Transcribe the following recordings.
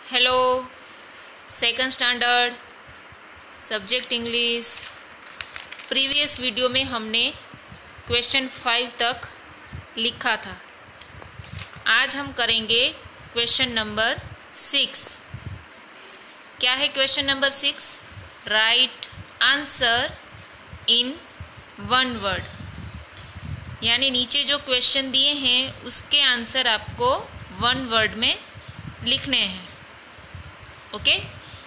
Hello, second standard subject English. Previous video में हमने question 5 तक लिखा था। आज हम करेंगे क्वेश्चन नंबर 6। क्या है question number 6? Right answer in one word. यानी नीचे जो क्वेश्चन दिए हैं उसके आंसर आपको वन वर्ड में लिखने हैं। ओके,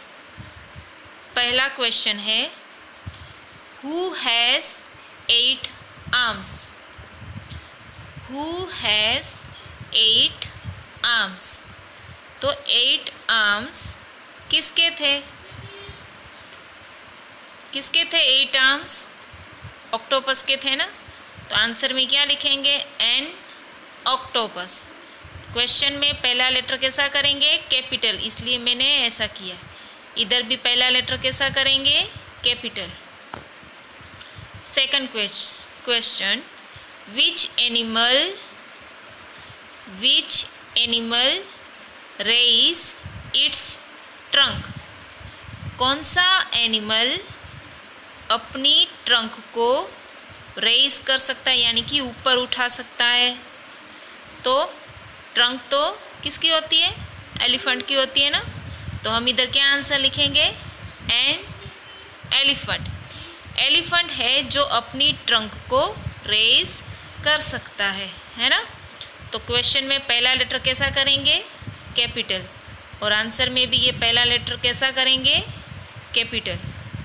पहला क्वेश्चन है who has 8 arms. Who has 8 arms. तो 8 आर्म्स किसके थे? किसके थे 8 आर्म्स? ऑक्टोपस के थे ना। तो आंसर में क्या लिखेंगे? N octopus. क्वेश्चन में पहला लेटर कैसा करेंगे? कैपिटल, इसलिए मैंने ऐसा किया। इधर भी पहला लेटर कैसा करेंगे? Capital. Second question, which animal raise its trunk. कौन सा एनिमल अपनी ट्रंक को रेज कर सकता है, यानी कि ऊपर उठा सकता है? तो ट्रंक तो किसकी होती है? एलिफेंट की होती है ना। तो हम इधर क्या आंसर लिखेंगे? An elephant. एलिफेंट है जो अपनी ट्रंक को रेज कर सकता है ना। तो क्वेश्चन में पहला लेटर कैसा करेंगे? कैपिटल। और आंसर में भी ये पहला लेटर कैसा करेंगे? Capital.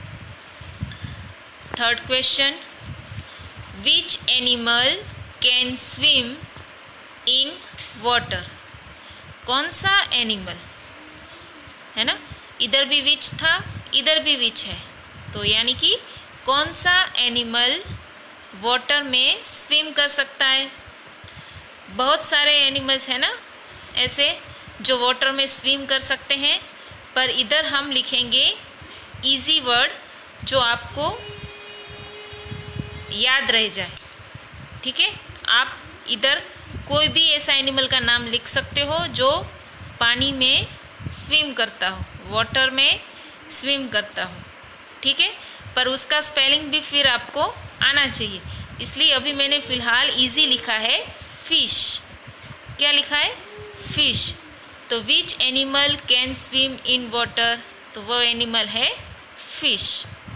Third question, which animal can swim in water. कौन सा एनिमल है ना। इधर भी विच था, इधर भी विच है। तो यानी कि कौन सा एनिमल वाटर में स्विम कर सकता है? बहुत सारे एनिमल्स हैं ना ऐसे जो वाटर में स्विम कर सकते हैं, पर इधर हम लिखेंगे इजी वर्ड जो आपको याद रह जाए। ठीक है, आप इधर कोई भी ऐसा एनिमल का नाम लिख सकते हो जो पानी में स्विम करता हो, वाटर में स्विम करता हो। ठीक है, पर उसका स्पेलिंग भी फिर आपको आना चाहिए, इसलिए अभी मैंने फिलहाल इजी लिखा है फिश। क्या लिखा है? फिश। तो which animal can swim in water, तो वो एनिमल है fish.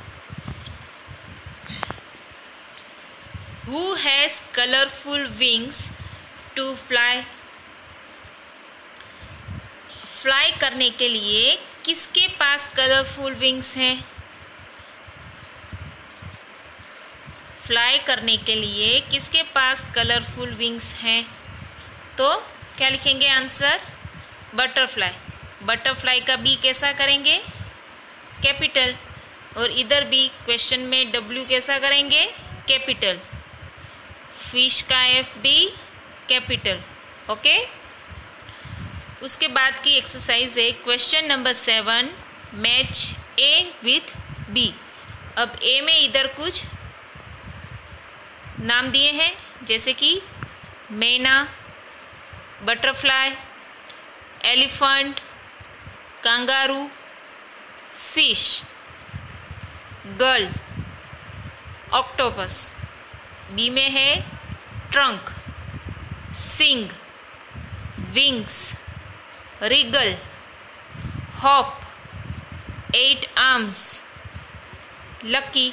Who has colourful wings to fly. Fly करने के लिए किसके पास कलरफुल विंग्स हैं? फ्लाई करने के लिए किसके पास कलरफुल विंग्स हैं? तो क्या लिखेंगे आंसर? बटरफ्लाई। बटरफ्लाई का बी कैसा करेंगे? कैपिटल। और इधर भी क्वेश्चन में डब्ल्यू कैसा करेंगे? कैपिटल। फिश का एफ भी कैपिटल। ओके, उसके बाद की एक्सरसाइज है question number 7, match A with B. अब ए में इधर कुछ नाम दिए हैं जैसे कि myna, butterfly, elephant, kangaroo, fish, girl, octopus. B में है trunk, sing, wings, wriggle, hop, 8 arms, lucky.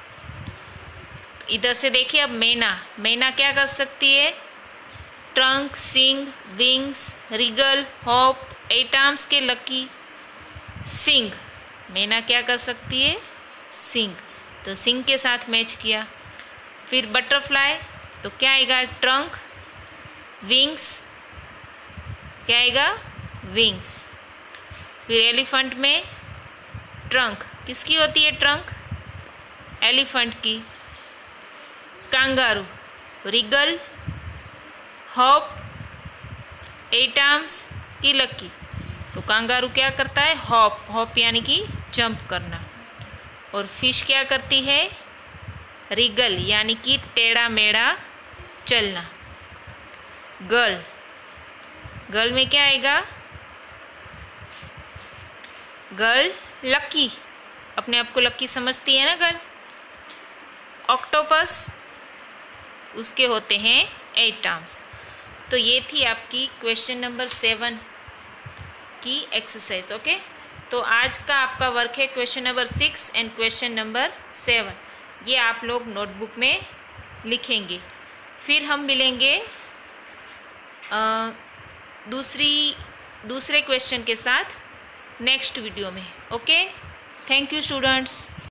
इधर से देखिए, अब मैना क्या कर सकती है? Trunk, sing, wings, wriggle, hop, 8 arms के लकी। सिंग, मैना क्या कर सकती है? सिंग। तो सिंग के साथ मैच किया। फिर बटरफ्लाई, तो क्या आएगा? ट्रंक, विंग्स, क्या आएगा? विंग्स। फिर एलिफेंट में ट्रंक, किसकी होती है ट्रंक? एलिफेंट की। कंगारू, रिगल, हॉप, 8 आर्म्स की लकी। तो कंगारू क्या करता है? हॉप। हॉप यानी कि जंप करना। और फिश क्या करती है? रिगल यानी कि टेढ़ा मेढ़ा चलना। गर्ल, गर्ल में क्या आएगा? गर्ल लकी, अपने आप को लकी समझती है ना गर्ल। ऑक्टोपस, उसके होते हैं 8 आर्म्स। तो ये थी आपकी क्वेश्चन नंबर 7 की एक्सरसाइज। ओके, तो आज का आपका वर्क है question number 6 and question number 7। ये आप लोग नोटबुक में लिखेंगे। फिर हम मिलेंगे दूसरे क्वेश्चन के साथ नेक्स्ट वीडियो में। Okay, thank you students.